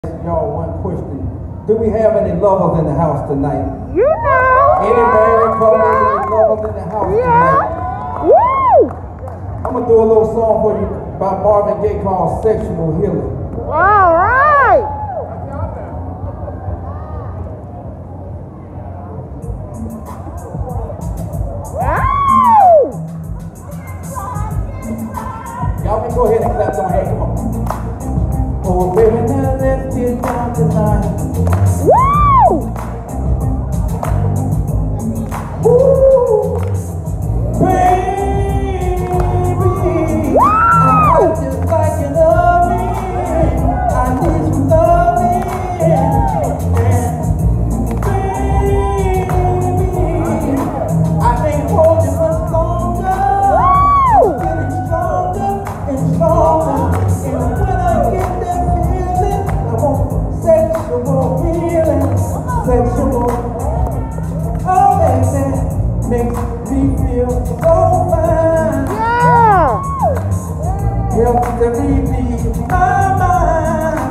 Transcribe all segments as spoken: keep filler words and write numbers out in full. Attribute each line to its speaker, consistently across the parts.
Speaker 1: Y'all one question. Do we have any lovers in the house tonight?
Speaker 2: You know.
Speaker 1: Any married couples, any lovers in the house
Speaker 2: Yeah.
Speaker 1: tonight?
Speaker 2: Woo!
Speaker 1: I'm gonna do a little song for you by Marvin Gaye called Sexual Healing.
Speaker 2: All right. Ow!
Speaker 1: Y'all can go ahead and clap some hands. Come on. Oh, baby, now let's get down tonight.
Speaker 2: Woo!
Speaker 1: Woo! Baby, I
Speaker 2: Woo!
Speaker 1: just like you love me. I need some loving. And baby, I can't hold you much longer.
Speaker 2: Woo!
Speaker 1: I'm getting stronger and stronger. And when I get that feeling, I want sexual healing, sexual. Oh, baby, makes me feel so fine.
Speaker 2: Yeah.
Speaker 1: Helps to relieve my mind.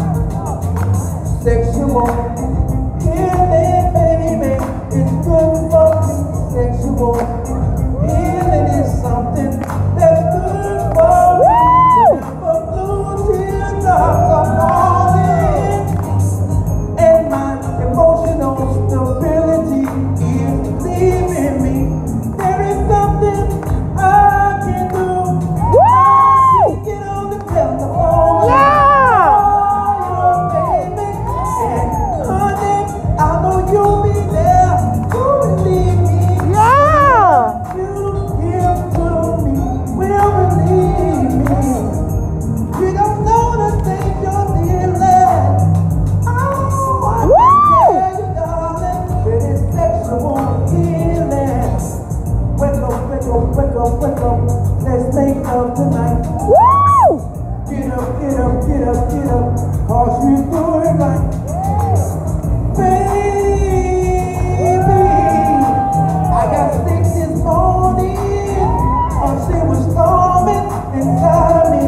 Speaker 1: Sexual healing, baby, is good for me. Sexual healing is something that's good for me. For blue teardrops are falling, and my emotional stability is leaving me. There is something I can do.
Speaker 2: Woo!
Speaker 1: Get on the telephone.
Speaker 2: Yeah.
Speaker 1: Oh, baby. And honey, I know you'll be there to relieve me.
Speaker 2: Yeah.
Speaker 1: You give to me, will relieve me. You don't know the things you're dealing. Oh, I
Speaker 2: Woo!
Speaker 1: can tell you, darling, it is sexual healing. Wake up, wake up, wake up, wake up. Let's make love tonight.
Speaker 2: Woo!
Speaker 1: Get up, get up, get up, get up. Cause you do it right. Baby, I got sick this morning. Oh, she was storming inside me.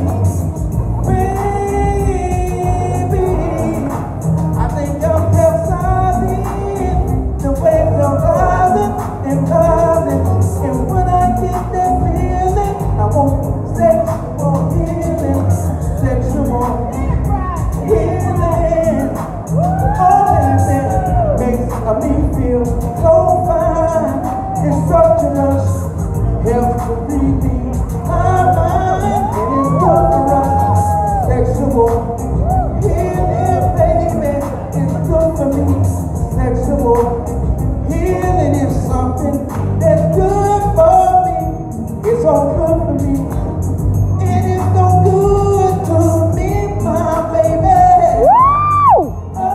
Speaker 1: Baby, I think you're capsizing. The waves are rising and rising. And when I get that feeling, I want sexual healing, sexual healing. Oh, baby, makes me feel so fine. Instructions help to relieve my mind, and it's good for us. Sexual healing, baby, it's good for me. Sexual healing is something that's good for me. It's so good for me. It is so good to me, my baby.
Speaker 2: Woo!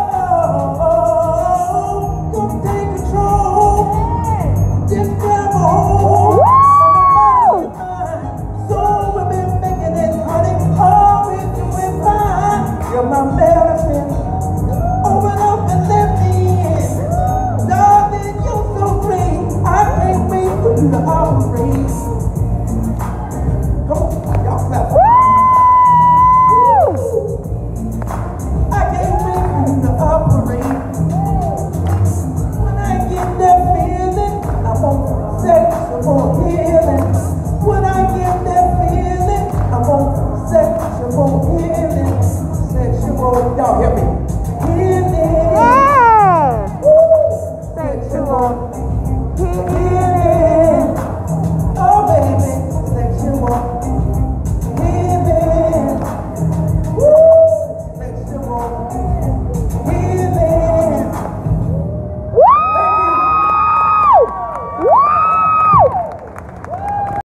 Speaker 1: Oh, don't take control. Just grab a hold.
Speaker 2: Woo!
Speaker 1: So we've been making it, honey. Oh, we're doing fine. You're my medicine. Open up and let me in. Darling, you're so great. I can't wait for you to operate. Come on, y'all clap.
Speaker 2: Woo!
Speaker 1: I can't wait for you to operate. When I get that feeling, I want sexual healing. When I get that feeling, I want sexual healing. Sexual, y'all hear me? Healing.